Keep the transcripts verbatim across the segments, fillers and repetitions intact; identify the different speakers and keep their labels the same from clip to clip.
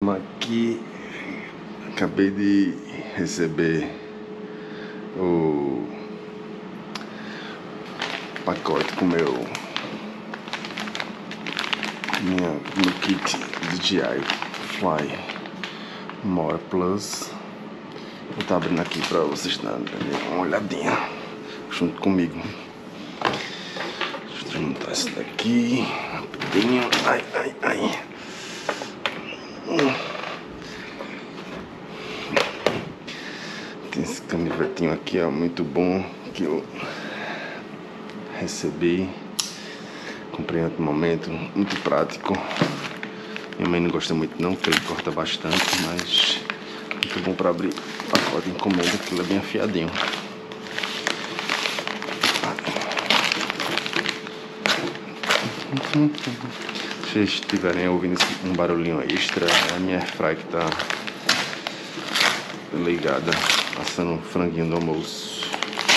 Speaker 1: Aqui acabei de receber o pacote com meu minha, meu kit D J I Fly More Plus. Eu tô abrindo aqui pra vocês darem uma olhadinha junto comigo. Deixa eu montar isso daqui rapidinho. Ai, ai, ai. Tem esse canivetinho aqui, ó, muito bom, que eu recebi. Comprei em outro momento, muito prático. Minha mãe não gosta muito não, porque ele corta bastante, mas muito bom para abrir pacote de encomenda, que ele é bem afiadinho. Se vocês estiverem ouvindo um barulhinho extra, é a minha airfryer que tá ligada, assando um franguinho do almoço.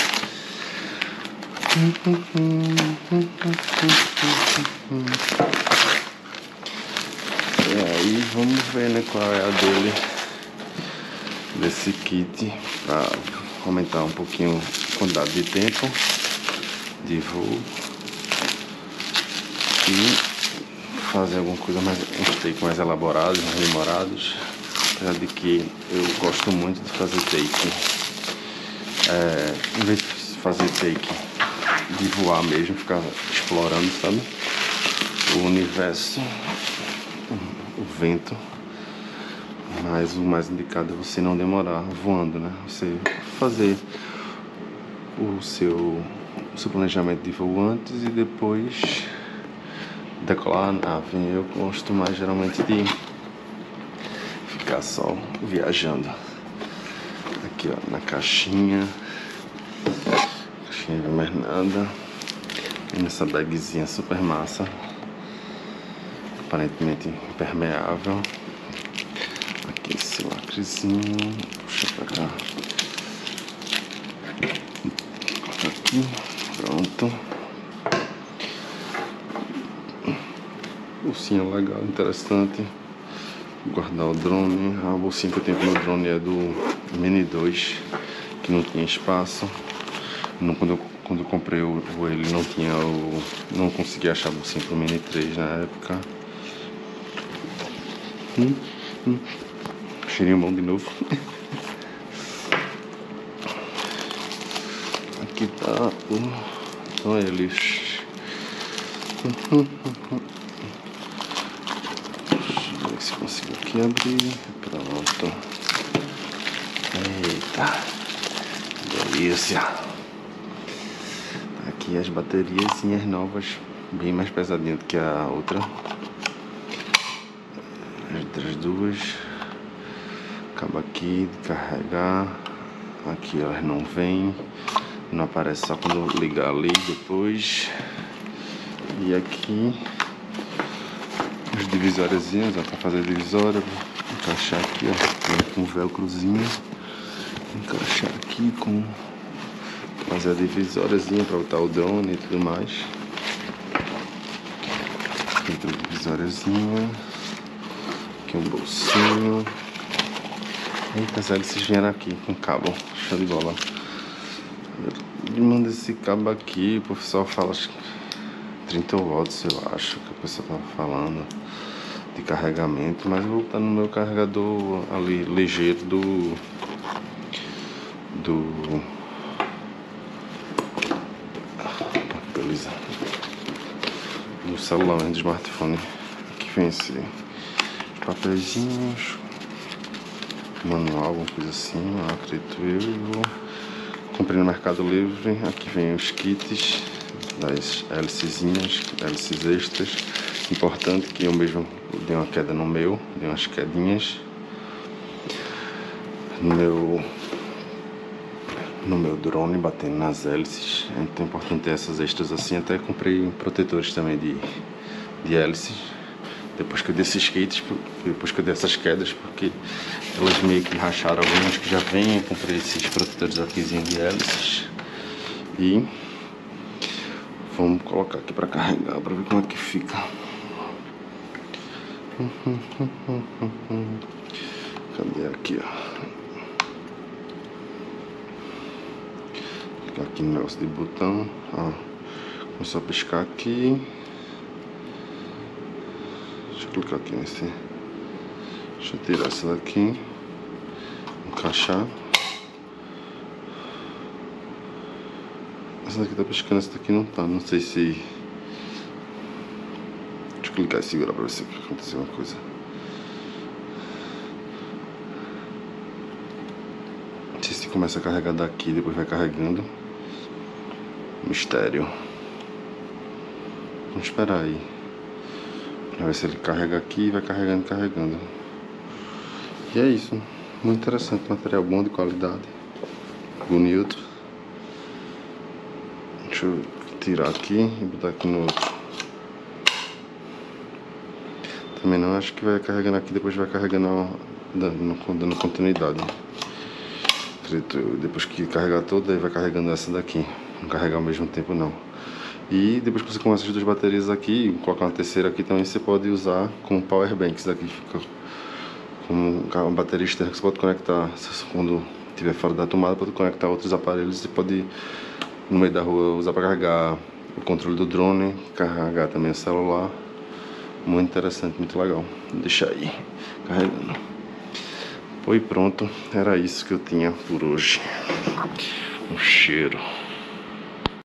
Speaker 1: E aí, vamos ver, né, qual é a dele, desse kit, para aumentar um pouquinho a quantidade de tempo de voo e fazer alguma coisa mais, uns take mais elaborados, mais demorados. Apesar de que eu gosto muito de fazer take, é, em vez de fazer take de voar mesmo, ficar explorando, sabe, o universo, o vento. Mas o mais indicado é você não demorar voando, né? Você fazer o seu, o seu planejamento de voo antes e depois decolar a nave. Eu gosto mais geralmente de ficar só viajando. Aqui, ó, na caixinha. Caixinha de mais nada. E nessa bagzinha super massa, aparentemente impermeável. Aqui esse lacrezinho. Puxa pra cá. Aqui, pronto. Bolsinha legal, interessante. Guardar o drone. A bolsinha que eu tenho pro meu drone é do Mini dois, que não tinha espaço. Não, quando, eu, quando eu comprei o, o ele não tinha o. Não consegui achar a bolsinha pro Mini três na época. Hum, hum. Cheirinho bom de novo. Aqui tá o. São eles. Se consigo aqui abrir, pronto. Eita, delícia. Aqui as baterias novas, bem mais pesadinhas do que a outra. As outras duas. Acaba aqui de carregar. Aqui elas não vêm, não aparece só quando ligar ali depois. E aqui os divisóriazinhos, ó, pra fazer divisória, vou encaixar aqui, ó, com um velcrozinho, encaixar aqui com, fazer a divisóriazinha pra botar o drone e tudo mais. Outra divisóriazinha, aqui um bolsinho. Eita, as hélices vieram aqui com cabo, show de bola. Ele manda esse cabo aqui, o professor fala, acho que trinta watts, eu acho que a pessoa tava falando de carregamento, mas eu vou botar no meu carregador ali ligeiro do do beleza, do celular, do smartphone. Aqui vem esse papeizinhos, manual, alguma coisa assim, eu acredito eu. E vou comprei no Mercado Livre. Aqui vem os kits das hélicezinhas, hélices extras. Importante que eu mesmo dei uma queda no meu, dei umas quedinhas no meu no meu drone, batendo nas hélices. Então é importante ter essas extras assim. Até comprei protetores também de, de hélices depois que eu dei esses kits, depois que eu dei essas quedas, porque elas meio que racharam algumas que já vêm. Eu comprei esses protetores aqui de hélices e vamos colocar aqui para carregar, para ver como é que fica. Cadê aqui, ó? Clicar aqui no negócio de botão, ó. Começou a piscar aqui. Deixa eu clicar aqui nesse. Deixa eu tirar essa daqui. Encaixar. Essa daqui tá piscando, essa daqui não tá. Não sei se... Deixa eu clicar e segurar pra ver se aconteceu uma coisa. Não sei se começa a carregar daqui e depois vai carregando. Mistério. Vamos esperar aí. Pra ver se ele carrega aqui e vai carregando, carregando. E é isso. Muito interessante. Material bom, de qualidade. Bonito. Deixa eu tirar aqui e botar aqui no outro. Também não, acho que vai carregando aqui, depois vai carregando, dando, dando continuidade. Depois que carregar toda, aí vai carregando essa daqui. Não carregar ao mesmo tempo não. E depois que você começa as duas baterias aqui, colocar uma terceira aqui também, você pode usar como power bank. Isso daqui fica como uma bateria externa que você pode conectar quando estiver fora da tomada, pode conectar outros aparelhos. Você pode no meio da rua usar para carregar o controle do drone, carregar também o celular. Muito interessante, muito legal. Deixa aí carregando. Foi pronto, era isso que eu tinha por hoje. Um cheiro.